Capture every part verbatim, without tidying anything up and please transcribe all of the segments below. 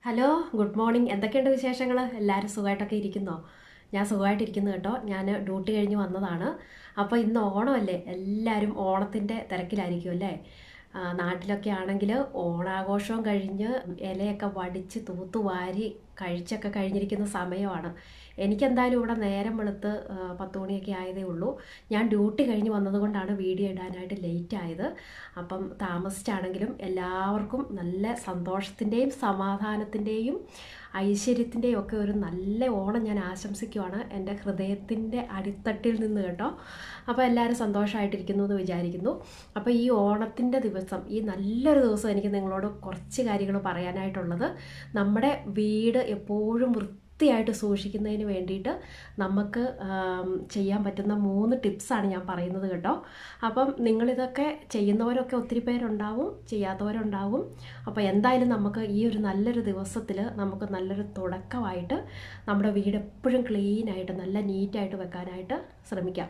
Hello, good morning. എന്തൊക്കെയുണ്ട് വിശേഷങ്ങൾ? എല്ലാവരും സുഖമായിട്ടൊക്കെ ഇരിക്കുന്നോ? ഞാൻ സുഖമായിട്ടിരിക്കുന്നു കേട്ടോ. ഞാൻ ഡ്യൂട്ടി കഴിഞ്ഞ് വന്നതാണ്. അപ്പോൾ ഇന്ന് ഓണമല്ലേ, എല്ലാവരും ഓണത്തിൻ്റെ തിരക്കിലായിരിക്കും അല്ലേ? ആ, നാട്ടിലൊക്കെ ആണെങ്കിൽ ഓണാഘോഷവും കഴിഞ്ഞ് ഇലയൊക്കെ വടിച്ച് തൂത്തുവാരി കഴിച്ചൊക്കെ കഴിഞ്ഞിരിക്കുന്ന സമയമാണ്. എനിക്കെന്തായാലും ഇവിടെ നേരം വെളുത്ത് ആ, പത്ത് മണിയൊക്കെ ആയതേ ഉള്ളൂ. ഞാൻ ഡ്യൂട്ടി കഴിഞ്ഞ് വന്നതുകൊണ്ടാണ് വീഡിയോ ഇടാനായിട്ട് ലേറ്റ് ആയത്. അപ്പം താമസിച്ചാണെങ്കിലും എല്ലാവർക്കും നല്ല സന്തോഷത്തിൻ്റെയും സമാധാനത്തിൻ്റെയും ഐശ്വര്യത്തിൻ്റെയും ഒക്കെ ഒരു നല്ല ഓണം ഞാൻ ആശംസിക്കുവാണ് എൻ്റെ ഹൃദയത്തിൻ്റെ അടിത്തട്ടിൽ നിന്ന് കേട്ടോ. അപ്പോൾ എല്ലാവരും സന്തോഷമായിട്ടിരിക്കുന്നു എന്ന് വിചാരിക്കുന്നു. അപ്പോൾ ഈ ഓണത്തിൻ്റെ ദിവസം, ഈ നല്ലൊരു ദിവസം എനിക്ക് നിങ്ങളോട് കുറച്ച് കാര്യങ്ങൾ പറയാനായിട്ടുള്ളത്, നമ്മുടെ വീട് എപ്പോഴും വൃത്തിയായിട്ട് സൂക്ഷിക്കുന്നതിന് വേണ്ടിയിട്ട് നമുക്ക് ചെയ്യാൻ പറ്റുന്ന മൂന്ന് ടിപ്സാണ് ഞാൻ പറയുന്നത് കേട്ടോ. അപ്പം നിങ്ങളിതൊക്കെ ചെയ്യുന്നവരൊക്കെ ഒത്തിരി പേരുണ്ടാവും, ചെയ്യാത്തവരുണ്ടാവും. അപ്പോൾ എന്തായാലും നമുക്ക് ഈ ഒരു നല്ലൊരു ദിവസത്തിൽ നമുക്ക് നല്ലൊരു തുടക്കമായിട്ട് നമ്മുടെ വീട് എപ്പോഴും ക്ലീനായിട്ട് നല്ല നീറ്റായിട്ട് വെക്കാനായിട്ട് ശ്രമിക്കാം.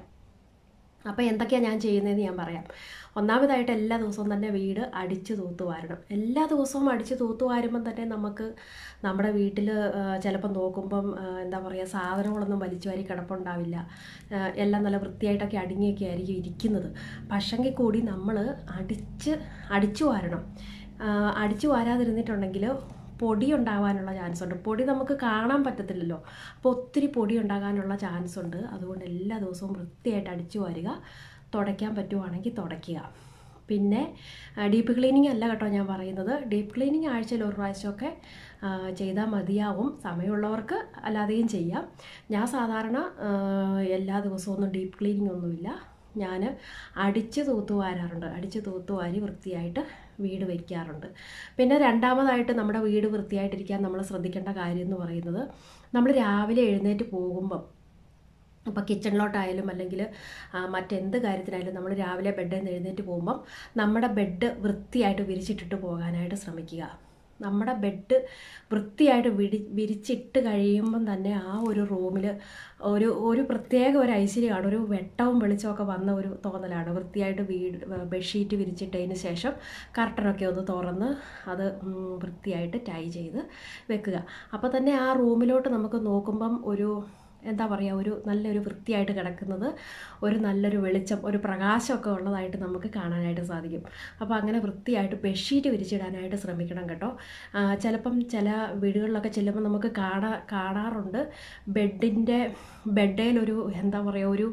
അപ്പോൾ എന്തൊക്കെയാണ് ഞാൻ ചെയ്യുന്നതെന്ന് ഞാൻ പറയാം. ഒന്നാമതായിട്ട് എല്ലാ ദിവസവും തന്നെ വീട് അടിച്ച് തൂത്ത് വാരണം. എല്ലാ ദിവസവും അടിച്ച് തൂത്ത് വാരുമ്പം തന്നെ നമുക്ക് നമ്മുടെ വീട്ടിൽ ചിലപ്പം നോക്കുമ്പം എന്താ പറയുക, സാധനങ്ങളൊന്നും വലിച്ചു വാരി കിടപ്പുണ്ടാവില്ല. എല്ലാം നല്ല വൃത്തിയായിട്ടൊക്കെ അടുങ്ങിയൊക്കെ ആയിരിക്കും ഇരിക്കുന്നത്. പക്ഷെങ്കിൽ കൂടി നമ്മൾ അടിച്ച് അടിച്ചു വാരണം. അടിച്ചു വാരാതിരുന്നിട്ടുണ്ടെങ്കിൽ പൊടി ഉണ്ടാകാനുള്ള ചാൻസ് ഉണ്ട്. പൊടി നമുക്ക് കാണാൻ പറ്റത്തില്ലല്ലോ, അപ്പോൾ ഒത്തിരി പൊടി ഉണ്ടാകാനുള്ള ചാൻസ് ഉണ്ട്. അതുകൊണ്ട് എല്ലാ ദിവസവും വൃത്തിയായിട്ട് അടിച്ചു വാരുക. തുടയ്ക്കാൻ പറ്റുവാണെങ്കിൽ തുടയ്ക്കുക. പിന്നെ ഡീപ്പ് ക്ലീനിങ് അല്ല കേട്ടോ ഞാൻ പറയുന്നത്. ഡീപ്പ് ക്ലീനിങ് ആഴ്ചയിൽ ഒരു പ്രാവശ്യമൊക്കെ ചെയ്താൽ മതിയാവും. സമയമുള്ളവർക്ക് അല്ലാതെയും ചെയ്യാം. ഞാൻ സാധാരണ എല്ലാ ദിവസവും ഒന്നും ഡീപ്പ് ക്ലീനിങ് ഒന്നുമില്ല. ഞാൻ അടിച്ച് തൂത്ത് വാരാറുണ്ട്. അടിച്ച് തൂത്ത് വാരി വൃത്തിയായിട്ട് വീട് വയ്ക്കാറുണ്ട്. പിന്നെ രണ്ടാമതായിട്ട് നമ്മുടെ വീട് വൃത്തിയായിട്ടിരിക്കാൻ നമ്മൾ ശ്രദ്ധിക്കേണ്ട കാര്യം എന്ന് പറയുന്നത്, നമ്മൾ രാവിലെ എഴുന്നേറ്റ് പോകുമ്പം, ഇപ്പോൾ കിച്ചണിലോട്ടായാലും അല്ലെങ്കിൽ മറ്റെന്ത് കാര്യത്തിനായാലും നമ്മൾ രാവിലെ ബെഡിൽ നിന്ന് എഴുന്നേറ്റ് പോകുമ്പം നമ്മുടെ ബെഡ് വൃത്തിയായിട്ട് വിരിച്ചിട്ടിട്ട് പോകാനായിട്ട് ശ്രമിക്കുക. നമ്മുടെ ബെഡ് വൃത്തിയായിട്ട് വിരി വിരിച്ചിട്ട് കഴിയുമ്പം തന്നെ ആ ഒരു റൂമിൽ ഒരു ഒരു പ്രത്യേക ഒരു ഐശ്വര്യമാണ്, ഒരു വെട്ടവും വെളിച്ചമൊക്കെ വന്ന ഒരു തോന്നലാണ്. വൃത്തിയായിട്ട് വീട് ബെഡ്ഷീറ്റ് വിരിച്ചിട്ടതിന് ശേഷം കർട്ടനൊക്കെ ഒന്ന് തുറന്ന് അത് വൃത്തിയായിട്ട് ടൈ ചെയ്ത് വെക്കുക. അപ്പോൾ തന്നെ ആ റൂമിലോട്ട് നമുക്ക് നോക്കുമ്പം ഒരു എന്താ പറയുക, ഒരു നല്ലൊരു വൃത്തിയായിട്ട് കിടക്കുന്നത്, ഒരു നല്ലൊരു വെളിച്ചം, ഒരു പ്രകാശമൊക്കെ ഉള്ളതായിട്ട് നമുക്ക് കാണാനായിട്ട് സാധിക്കും. അപ്പോൾ അങ്ങനെ വൃത്തിയായിട്ട് ബെഡ്ഷീറ്റ് വിരിച്ചിടാനായിട്ട് ശ്രമിക്കണം കേട്ടോ. ചിലപ്പം ചില വീടുകളിലൊക്കെ ചെല്ലുമ്പോൾ നമുക്ക് കാണാ കാണാറുണ്ട് ബെഡിൻ്റെ ബെഡേലൊരു എന്താ പറയുക, ഒരു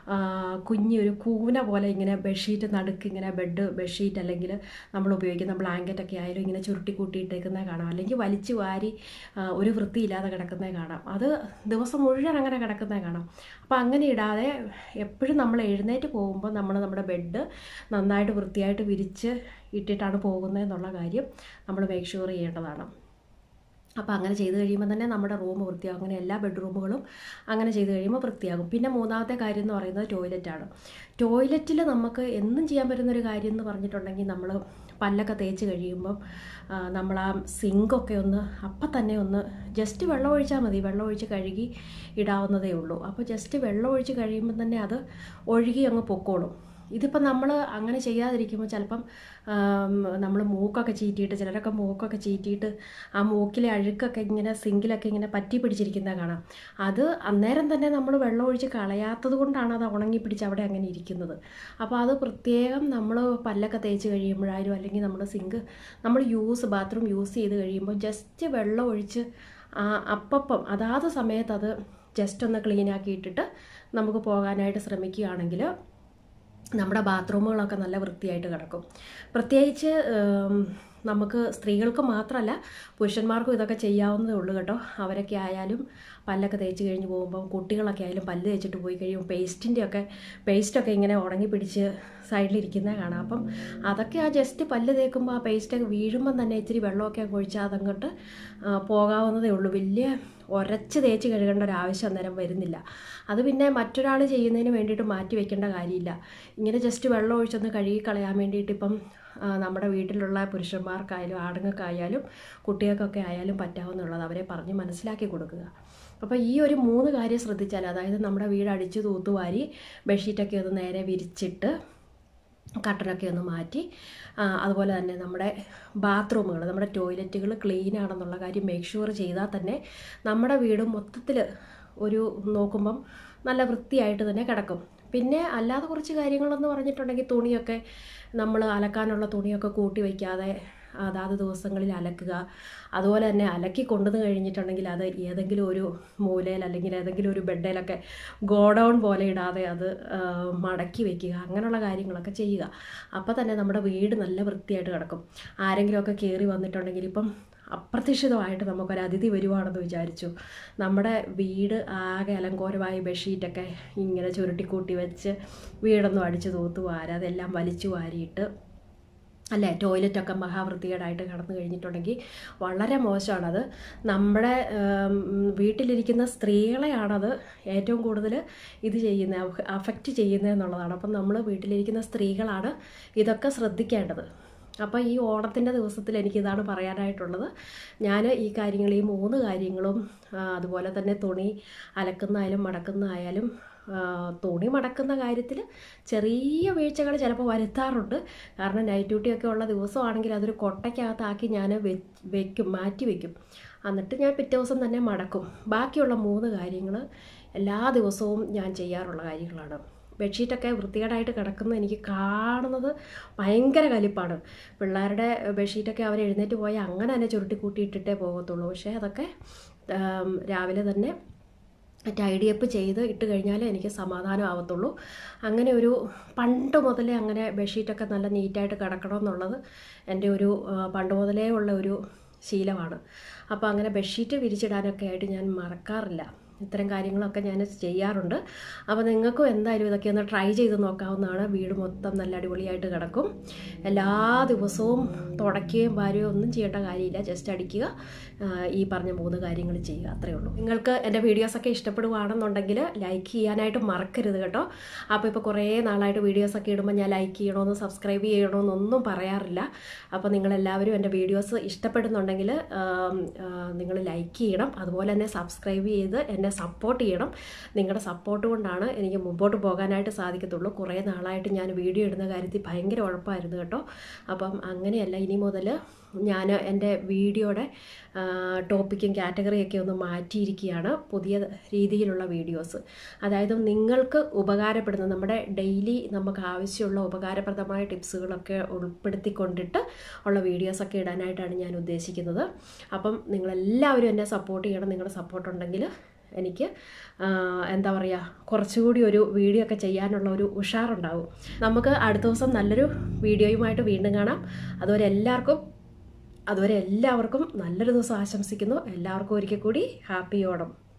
കുഞ്ഞൊരു കൂന പോലെ ഇങ്ങനെ ബെഡ്ഷീറ്റ് നടുക്ക് ഇങ്ങനെ ബെഡ് ബെഡ്ഷീറ്റ് അല്ലെങ്കിൽ നമ്മൾ ഉപയോഗിക്കുന്ന ബ്ലാങ്കറ്റൊക്കെ ആയാലും ഇങ്ങനെ ചുരുട്ടി കൂട്ടിയിട്ടേക്കുന്നത് കാണാം. അല്ലെങ്കിൽ വലിച്ചു വാരി ഒരു വൃത്തിയില്ലാതെ കിടക്കുന്നത് കാണാം. അത് ദിവസം മുഴുവൻ അങ്ങനെ കിടക്കുന്നത് കാണാം. അപ്പോൾ അങ്ങനെ ഇടാതെ എപ്പോഴും നമ്മൾ എഴുന്നേറ്റ് പോകുമ്പോൾ നമ്മൾ നമ്മുടെ ബെഡ് നന്നായിട്ട് വൃത്തിയായിട്ട് വിരിച്ച് ഇട്ടിട്ടാണ് പോകുന്നതെന്നുള്ള കാര്യം നമ്മൾ മേക്ക് ഷുവർ ചെയ്യേണ്ടതാണ്. അപ്പോൾ അങ്ങനെ ചെയ്ത് കഴിയുമ്പോൾ തന്നെ നമ്മുടെ റൂം വൃത്തിയാകും. അങ്ങനെ എല്ലാ ബെഡ്റൂമുകളും അങ്ങനെ ചെയ്ത് കഴിയുമ്പോൾ വൃത്തിയാകും. പിന്നെ മൂന്നാമത്തെ കാര്യം എന്ന് പറയുന്നത് ടോയ്ലറ്റാണ്. ടോയ്ലറ്റിൽ നമുക്ക് എന്നും ചെയ്യാൻ പറ്റുന്നൊരു കാര്യം എന്ന് പറഞ്ഞിട്ടുണ്ടെങ്കിൽ, നമ്മൾ പല്ലൊക്കെ തേച്ച് കഴിയുമ്പം നമ്മൾ ആ സിങ്കൊക്കെ ഒന്ന് അപ്പം തന്നെ ഒന്ന് ജസ്റ്റ് വെള്ളം ഒഴിച്ചാൽ മതി. വെള്ളം ഒഴിച്ച് കഴുകി ഇടാവുന്നതേ ഉള്ളൂ. അപ്പോൾ ജസ്റ്റ് വെള്ളം ഒഴിച്ച് കഴിയുമ്പം തന്നെ അത് ഒഴുകി അങ്ങ് പൊക്കോളും. ഇതിപ്പോൾ നമ്മൾ അങ്ങനെ ചെയ്യാതിരിക്കുമ്പോൾ ചിലപ്പം നമ്മൾ മൂക്കൊക്കെ ചീറ്റിയിട്ട്, ചിലരൊക്കെ മൂക്കൊക്കെ ചീറ്റിയിട്ട് ആ മൂക്കിലെ അഴുക്കൊക്കെ ഇങ്ങനെ സിങ്കിലൊക്കെ ഇങ്ങനെ പറ്റി പിടിച്ചിരിക്കുന്നത് കാണാം. അത് അന്നേരം തന്നെ നമ്മൾ വെള്ളം ഒഴിച്ച് കളയാത്തത് കൊണ്ടാണ് അത് ഉണങ്ങി പിടിച്ച് അവിടെ അങ്ങനെ ഇരിക്കുന്നത്. അപ്പോൾ അത് പ്രത്യേകം നമ്മൾ പല്ലൊക്കെ തേച്ച് കഴിയുമ്പോഴായാലും അല്ലെങ്കിൽ നമ്മൾ സിങ്ക് നമ്മൾ യൂസ് ബാത്റൂം യൂസ് ചെയ്ത് കഴിയുമ്പോൾ ജസ്റ്റ് വെള്ളം ഒഴിച്ച് അപ്പം അതാത് സമയത്ത് അത് ജസ്റ്റ് ഒന്ന് ക്ലീനാക്കി ഇട്ടിട്ട് നമുക്ക് പോകാനായിട്ട് ശ്രമിക്കുകയാണെങ്കിൽ നമ്മുടെ ബാത്റൂമുകളൊക്കെ നല്ല വൃത്തിയായിട്ട് കിടക്കും. പ്രത്യേകിച്ച് നമുക്ക് സ്ത്രീകൾക്ക് മാത്രമല്ല പുരുഷന്മാർക്കും ഇതൊക്കെ ചെയ്യാവുന്നതേ ഉള്ളൂ കേട്ടോ. അവരൊക്കെ ആയാലും പല്ലൊക്കെ തേച്ച് കഴിഞ്ഞ് പോകുമ്പം, കുട്ടികളൊക്കെ ആയാലും പല്ല് തേച്ചിട്ട് പോയി കഴിയുമ്പോൾ പേസ്റ്റിൻ്റെ ഒക്കെ പേസ്റ്റൊക്കെ ഇങ്ങനെ ഉണങ്ങി പിടിച്ച് സൈഡിലിരിക്കുന്നത് കാണാം. അപ്പം അതൊക്കെ ആ ജസ്റ്റ് പല്ല് തേക്കുമ്പോൾ ആ പേസ്റ്റൊക്കെ വീഴുമ്പം തന്നെ ഇച്ചിരി വെള്ളമൊക്കെ ഒഴിച്ചാൽ അതങ്ങോട്ട് പോകാവുന്നതേ ഉള്ളൂ. വലിയ ഉരച്ച് തേച്ച് കഴുകേണ്ട ഒരു ആവശ്യം അന്നേരം വരുന്നില്ല. അത് പിന്നെ മറ്റൊരാൾ ചെയ്യുന്നതിന് വേണ്ടിയിട്ട് മാറ്റി വെക്കേണ്ട കാര്യമില്ല. ഇങ്ങനെ ജസ്റ്റ് വെള്ളം ഒഴിച്ചൊന്ന് കഴുകി കളയാൻ വേണ്ടിയിട്ട് ഇപ്പം നമ്മുടെ വീട്ടിലുള്ള പുരുഷന്മാർക്കായാലും ആണുങ്ങൾക്കായാലും കുട്ടികൾക്കൊക്കെ ആയാലും പറ്റാവുന്നുള്ളത് അവരെ പറഞ്ഞ് മനസ്സിലാക്കി കൊടുക്കുക. അപ്പോൾ ഈ ഒരു മൂന്ന് കാര്യം ശ്രദ്ധിച്ചാൽ, അതായത് നമ്മുടെ വീട് അടിച്ച് തൂത്തുവാരി ബെഡ്ഷീറ്റൊക്കെ ഒന്ന് നേരെ വിരിച്ചിട്ട് കട്ടനൊക്കെ ഒന്ന് മാറ്റി അതുപോലെ തന്നെ നമ്മുടെ ബാത്റൂമുകൾ നമ്മുടെ ടോയ്ലറ്റുകൾ ക്ലീൻ ആണെന്നുള്ള കാര്യം മേക്ക് ഷുവർ ചെയ്താൽ തന്നെ നമ്മുടെ വീട് മൊത്തത്തിൽ ഒരു നോക്കുമ്പം നല്ല വൃത്തിയായിട്ട് തന്നെ കിടക്കും. പിന്നെ അല്ലാതെ കുറച്ച് കാര്യങ്ങളെന്ന് പറഞ്ഞിട്ടുണ്ടെങ്കിൽ തുണിയൊക്കെ നമ്മൾ അലക്കാനുള്ള തുണിയൊക്കെ കൂട്ടി വയ്ക്കാതെ അതാത് ദിവസങ്ങളിൽ അലക്കുക. അതുപോലെ തന്നെ അലക്കി കൊണ്ടുവന്ന് കഴിഞ്ഞിട്ടുണ്ടെങ്കിൽ അത് ഏതെങ്കിലും ഒരു മൂലയിൽ അല്ലെങ്കിൽ ഏതെങ്കിലും ഒരു ബെഡിലൊക്കെ ഗോഡൗൺ പോലെ ഇടാതെ അത് മടക്കി വയ്ക്കുക. അങ്ങനെയുള്ള കാര്യങ്ങളൊക്കെ ചെയ്യുക. അപ്പോൾ തന്നെ നമ്മുടെ വീട് നല്ല വൃത്തിയായിട്ട് കിടക്കും. ആരെങ്കിലുമൊക്കെ കയറി വന്നിട്ടുണ്ടെങ്കിൽ ഇപ്പം അപ്രതീക്ഷിതമായിട്ട് നമുക്കൊരു അതിഥി വരുവാണെന്ന് വിചാരിച്ചു, നമ്മുടെ വീട് ആകെ അലങ്കോലമായി ബെഡ്ഷീറ്റൊക്കെ ഇങ്ങനെ ചുരുട്ടിക്കൂട്ടി വെച്ച് വീടൊന്നും അടിച്ച് തൂത്ത് വാരാ അതെല്ലാം വലിച്ചു വാരിയിട്ട് അല്ലേ ടോയ്ലറ്റൊക്കെ മഹാവൃത്തികേടായിട്ട് കിടന്നു കഴിഞ്ഞിട്ടുണ്ടെങ്കിൽ വളരെ മോശമാണത്. നമ്മുടെ വീട്ടിലിരിക്കുന്ന സ്ത്രീകളെയാണത് ഏറ്റവും കൂടുതൽ ഇത് ചെയ്യുന്നത്, അഫക്റ്റ് ചെയ്യുന്നത് എന്നുള്ളതാണ്. അപ്പം നമ്മൾ വീട്ടിലിരിക്കുന്ന സ്ത്രീകളാണ് ഇതൊക്കെ ശ്രദ്ധിക്കേണ്ടത്. അപ്പോൾ ഈ ഓണത്തിൻ്റെ ദിവസത്തിൽ എനിക്കിതാണ് പറയാനായിട്ടുള്ളത്. ഞാൻ ഈ കാര്യങ്ങൾ ഈ മൂന്ന് കാര്യങ്ങളും അതുപോലെ തന്നെ തുണി അലക്കുന്നതായാലും മടക്കുന്നതായാലും തുണി മടക്കുന്ന കാര്യത്തിൽ ചെറിയ വീഴ്ചകൾ ചിലപ്പോൾ വരുത്താറുണ്ട്. കാരണം നൈറ്റ് ഡ്യൂട്ടിയൊക്കെ ഉള്ള ദിവസമാണെങ്കിൽ അതൊരു കൊട്ടയ്ക്കകത്താക്കി ഞാൻ വെക്കും മാറ്റി വയ്ക്കും. എന്നിട്ട് ഞാൻ പിറ്റേ ദിവസം തന്നെ മടക്കും. ബാക്കിയുള്ള മൂന്ന് കാര്യങ്ങൾ എല്ലാ ദിവസവും ഞാൻ ചെയ്യാറുള്ള കാര്യങ്ങളാണ്. ബെഡ്ഷീറ്റൊക്കെ വൃത്തികേടായിട്ട് കിടക്കുന്നത് എനിക്ക് കാണുന്നത് ഭയങ്കര കലിപ്പാണ്. പിള്ളേരുടെ ബെഡ്ഷീറ്റൊക്കെ അവർ എഴുന്നേറ്റ് പോയാൽ അങ്ങനെ തന്നെ ചുരുട്ടി കൂട്ടിയിട്ടിട്ടേ പോകത്തുള്ളൂ. പക്ഷേ അതൊക്കെ രാവിലെ തന്നെ ടൈഡിയപ്പ് ചെയ്ത് ഇട്ട് കഴിഞ്ഞാലേ എനിക്ക് സമാധാനം ആവത്തുള്ളൂ. അങ്ങനെ ഒരു പണ്ട് മുതലേ അങ്ങനെ ബെഡ്ഷീറ്റൊക്കെ നല്ല നീറ്റായിട്ട് കിടക്കണമെന്നുള്ളത് എൻ്റെ ഒരു പണ്ട് മുതലേ ഉള്ള ഒരു ശീലമാണ്. അപ്പോൾ അങ്ങനെ ബെഡ്ഷീറ്റ് വിരിച്ചിടാനൊക്കെ ആയിട്ട് ഞാൻ മറക്കാറില്ല. ഇത്തരം കാര്യങ്ങളൊക്കെ ഞാൻ ചെയ്യാറുണ്ട്. അപ്പോൾ നിങ്ങൾക്കും എന്തായാലും ഇതൊക്കെ ഒന്ന് ട്രൈ ചെയ്ത് നോക്കാവുന്നതാണ്. വീട് മൊത്തം നല്ല അടിപൊളിയായിട്ട് കിടക്കും. എല്ലാ ദിവസവും തുടയ്ക്കുകയും വാരുകയും ഒന്നും ചെയ്യേണ്ട കാര്യമില്ല. ജസ്റ്റ് അടിക്കുക, ഈ പറഞ്ഞ മൂന്ന് കാര്യങ്ങൾ ചെയ്യുക, അത്രയേ ഉള്ളൂ. നിങ്ങൾക്ക് എൻ്റെ വീഡിയോസൊക്കെ ഇഷ്ടപ്പെടുകയാണെന്നുണ്ടെങ്കിൽ ലൈക്ക് ചെയ്യാനായിട്ട് മറക്കരുത് കേട്ടോ. അപ്പോൾ ഇപ്പോൾ കുറേ നാളായിട്ട് വീഡിയോസൊക്കെ ഇടുമ്പോൾ ഞാൻ ലൈക്ക് ചെയ്യണമെന്ന് സബ്സ്ക്രൈബ് ചെയ്യണമെന്നൊന്നും പറയാറില്ല. അപ്പോൾ നിങ്ങളെല്ലാവരും എൻ്റെ വീഡിയോസ് ഇഷ്ടപ്പെടുന്നുണ്ടെങ്കിൽ നിങ്ങൾ ലൈക്ക് ചെയ്യണം. അതുപോലെ തന്നെ സബ്സ്ക്രൈബ് ചെയ്ത് എന്നെ സപ്പോർട്ട് ചെയ്യണം. നിങ്ങളുടെ സപ്പോർട്ട് കൊണ്ടാണ് എനിക്ക് മുമ്പോട്ട് പോകാനായിട്ട് സാധിക്കത്തുള്ളൂ. കുറേ നാളായിട്ട് ഞാൻ വീഡിയോ ഇടുന്ന കാര്യത്തിൽ ഭയങ്കര ഉഴപ്പായിരുന്നു കേട്ടോ. അപ്പം അങ്ങനെയല്ല, ഇനി മുതൽ ഞാൻ എൻ്റെ വീഡിയോയുടെ ടോപ്പിക്കും കാറ്റഗറിയൊക്കെ ഒന്ന് മാറ്റിയിരിക്കുകയാണ്. പുതിയ രീതിയിലുള്ള വീഡിയോസ്, അതായത് നിങ്ങൾക്ക് ഉപകാരപ്പെടുന്ന നമ്മുടെ ഡെയിലി നമുക്ക് ആവശ്യമുള്ള ഉപകാരപ്രദമായ ടിപ്സുകളൊക്കെ ഉൾപ്പെടുത്തിക്കൊണ്ടിട്ട് ഉള്ള വീഡിയോസൊക്കെ ഇടാനായിട്ടാണ് ഞാൻ ഉദ്ദേശിക്കുന്നത്. അപ്പം നിങ്ങളെല്ലാവരും എന്നെ സപ്പോർട്ട് ചെയ്യണം. നിങ്ങളുടെ സപ്പോർട്ട് ഉണ്ടെങ്കിൽ എനിക്ക് എന്താ പറയുക കുറച്ചുകൂടി ഒരു വീഡിയോ ഒക്കെ ചെയ്യാനുള്ള ഒരു ഉഷാറുണ്ടാവും. നമുക്ക് അടുത്ത ദിവസം നല്ലൊരു വീഡിയോയുമായിട്ട് വീണ്ടും കാണാം. അതുവരെ എല്ലാവർക്കും അതുവരെ എല്ലാവർക്കും നല്ലൊരു ദിവസം ആശംസിക്കുന്നു. എല്ലാവർക്കും ഒരിക്കൽ കൂടി ഹാപ്പി ഓണം.